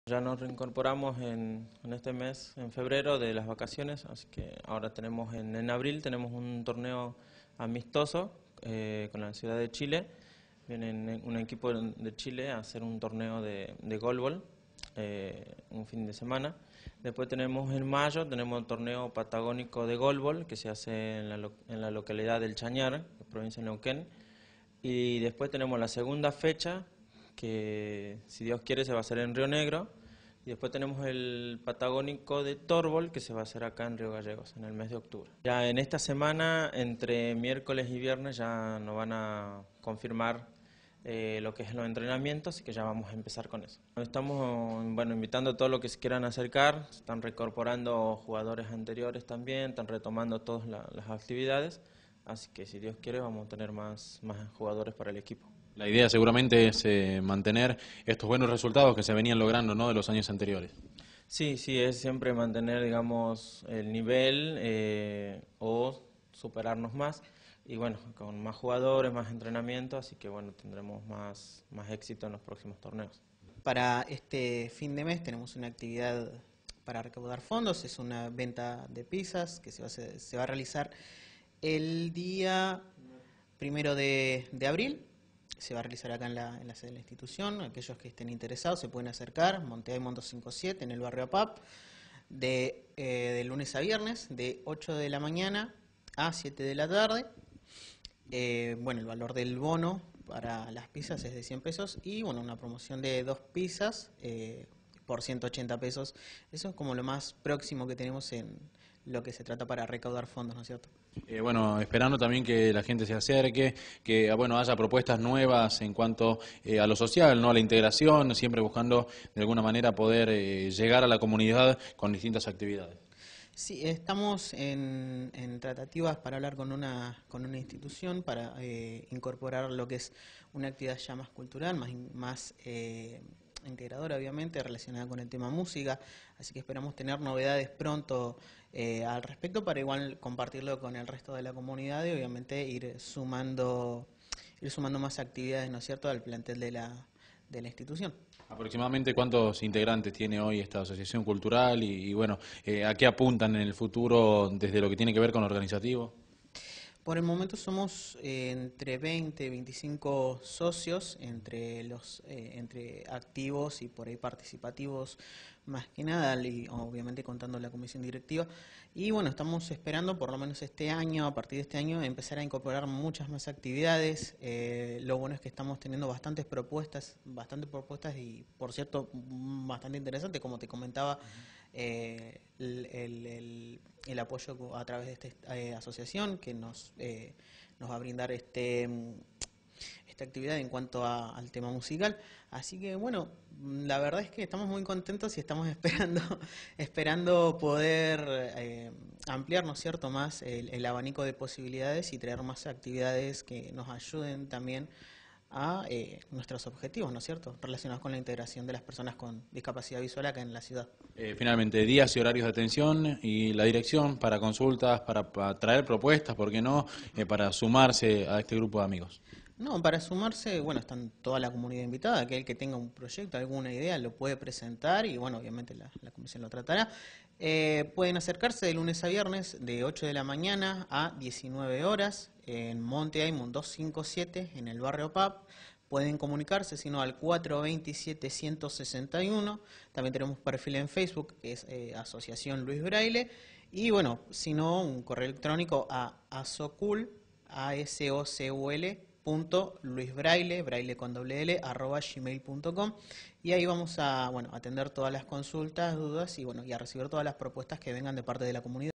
Ya nos reincorporamos en este mes, en febrero, de las vacaciones, así que ahora tenemos en abril tenemos un torneo amistoso con la ciudad de Chile. Viene un equipo de Chile a hacer un torneo de goalball un fin de semana. Después tenemos en mayo, tenemos el torneo patagónico de goalball que se hace en la localidad del Chañar, provincia de Neuquén. Y después tenemos la segunda fecha, que si Dios quiere se va a hacer en Río Negro. Y después tenemos el patagónico de Tórbol, que se va a hacer acá en Río Gallegos, en el mes de octubre. Ya en esta semana, entre miércoles y viernes, ya nos van a confirmar lo que es los entrenamientos, así que ya vamos a empezar con eso. Estamos invitando a todos los que se quieran acercar, se están reincorporando jugadores anteriores también, están retomando todas las actividades, así que si Dios quiere vamos a tener más jugadores para el equipo. La idea seguramente es mantener estos buenos resultados que se venían logrando, ¿no?, de los años anteriores. Sí, es siempre mantener, digamos, el nivel o superarnos más. Y bueno, con más jugadores, más entrenamiento, así que bueno, tendremos más éxito en los próximos torneos. Para este fin de mes tenemos una actividad para recaudar fondos, es una venta de pizzas que se va a realizar el día 1 de abril. Se va a realizar acá en la sede de la institución. Aquellos que estén interesados se pueden acercar, Monte Aymon 257 en el barrio APAP, de lunes a viernes, de 8 de la mañana a 7 de la tarde. El valor del bono para las pizzas es de 100 pesos y una promoción de 2 pizzas por 180 pesos. Eso es como lo más próximo que tenemos en lo que se trata para recaudar fondos, ¿no es cierto? Esperando también que la gente se acerque, que haya propuestas nuevas en cuanto a lo social, ¿no?, a la integración, siempre buscando de alguna manera poder llegar a la comunidad con distintas actividades. Sí, estamos en tratativas para hablar con una institución para incorporar lo que es una actividad ya más cultural, más integradora, obviamente, relacionada con el tema música, así que esperamos tener novedades pronto al respecto para igual compartirlo con el resto de la comunidad y obviamente ir sumando más actividades, ¿no es cierto?, al plantel de la institución. ¿Aproximadamente cuántos integrantes tiene hoy esta asociación cultural y a qué apuntan en el futuro desde lo que tiene que ver con lo organizativo? Por el momento somos entre 20 y 25 socios, entre activos y por ahí participativos más que nada, y obviamente contando la comisión directiva. Y estamos esperando por lo menos este año, a partir de este año, empezar a incorporar muchas más actividades. Lo bueno es que estamos teniendo bastantes propuestas y, por cierto, bastante interesantes, como te comentaba. El apoyo a través de esta asociación que nos va a brindar esta actividad en cuanto al tema musical. Así que la verdad es que estamos muy contentos y estamos esperando poder ampliar, ¿no es cierto?, más el abanico de posibilidades y traer más actividades que nos ayuden también a nuestros objetivos, ¿no es cierto?, relacionados con la integración de las personas con discapacidad visual acá en la ciudad. Finalmente, días y horarios de atención y la dirección para consultas, para traer propuestas, ¿por qué no?, para sumarse a este grupo de amigos. No, para sumarse, están toda la comunidad invitada, aquel que tenga un proyecto, alguna idea, lo puede presentar y obviamente la comisión lo tratará. Pueden acercarse de lunes a viernes de 8 de la mañana a 19 horas en Monte Aymon 257 en el barrio PAP. Pueden comunicarse, sino al 427-161. También tenemos perfil en Facebook, que es Asociación Luis Braille. Y si no, un correo electrónico a asocul.luisbraille, braille con doble L, @gmail.com, y ahí vamos a atender todas las consultas, dudas y a recibir todas las propuestas que vengan de parte de la comunidad.